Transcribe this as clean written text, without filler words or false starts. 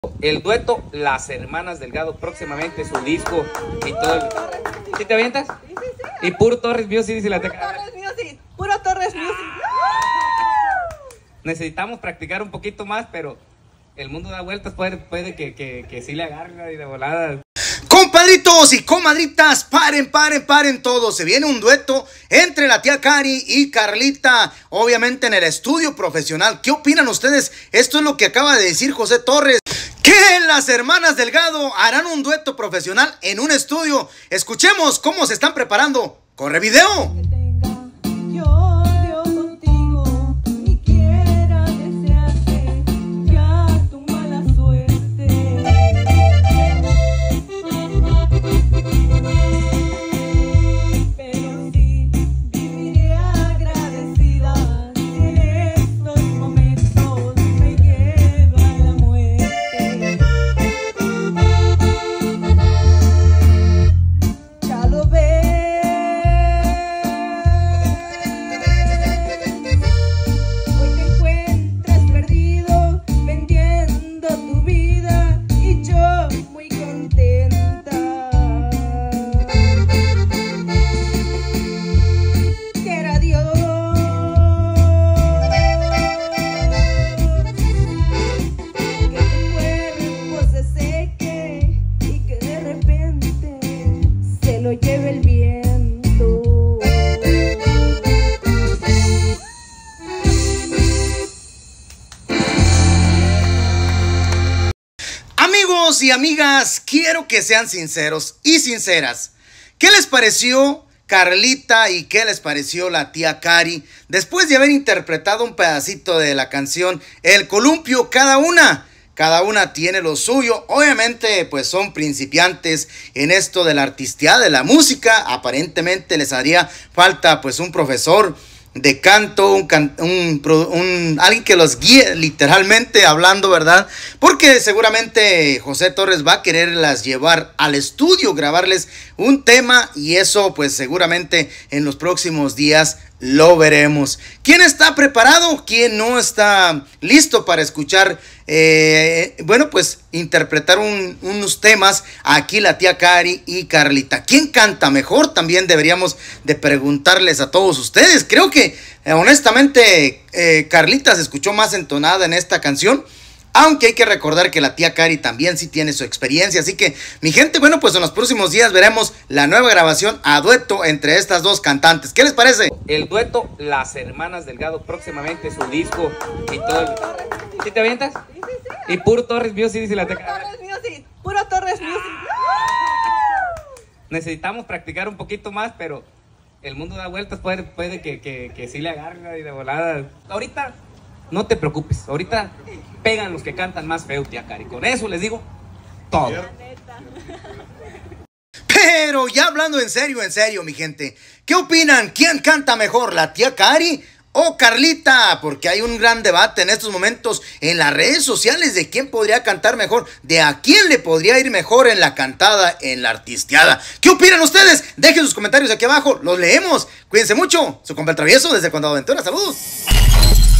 El dueto Las Hermanas Delgado, próximamente su disco y todo el... ¿Sí te avientas? Sí, sí, sí. Y puro Torres Music, dice la Puro Torres Music, puro Torres Music. Necesitamos practicar un poquito más, pero el mundo da vueltas, puede que sí le agarre y de volada. Compadritos y comadritas, paren todos. Se viene un dueto entre la tía Cari y Carlita, obviamente en el estudio profesional. ¿Qué opinan ustedes? Esto es lo que acaba de decir José Torres, que las hermanas Delgado harán un dueto profesional en un estudio. Escuchemos cómo se están preparando. ¡Corre video! Amigos y amigas, quiero que sean sinceros y sinceras. ¿Qué les pareció Carlita y qué les pareció la tía Cari después de haber interpretado un pedacito de la canción El Columpio? Cada una tiene lo suyo. Obviamente pues son principiantes en esto de la artisteada, de la música. Aparentemente les haría falta pues un profesor de canto, alguien que los guíe literalmente hablando, ¿verdad? Porque seguramente José Torres va a quererlas llevar al estudio, grabarles un tema, y eso pues seguramente en los próximos días lo veremos. ¿Quién está preparado? ¿Quién no está listo para escuchar? Bueno, pues interpretar unos temas aquí la tía Cari y Carlita. ¿Quién canta mejor? También deberíamos de preguntarles a todos ustedes. Creo que honestamente Carlita se escuchó más entonada en esta canción. Aunque hay que recordar que la tía Cari también sí tiene su experiencia. Así que, mi gente, bueno, pues en los próximos días veremos la nueva grabación a dueto entre estas dos cantantes. ¿Qué les parece? El dueto Las Hermanas Delgado, próximamente su disco y todo el... ¿Sí te avientas? Sí, sí, sí. Y puro Torres Music, dice la Puro Torres Music, puro Torres Music. Necesitamos practicar un poquito más, pero el mundo da vueltas, puede que sí le agarre y de volada. Ahorita no te preocupes, ahorita pegan los que cantan más feo, tía Cari. Con eso les digo todo. Pero ya hablando en serio, mi gente, ¿qué opinan? ¿Quién canta mejor, la tía Cari o Carlita? Porque hay un gran debate en estos momentos en las redes sociales de quién podría cantar mejor, de a quién le podría ir mejor en la cantada, en la artisteada. ¿Qué opinan ustedes? Dejen sus comentarios aquí abajo, los leemos. Cuídense mucho. Su compa El Travieso desde Condado Ventura. Saludos.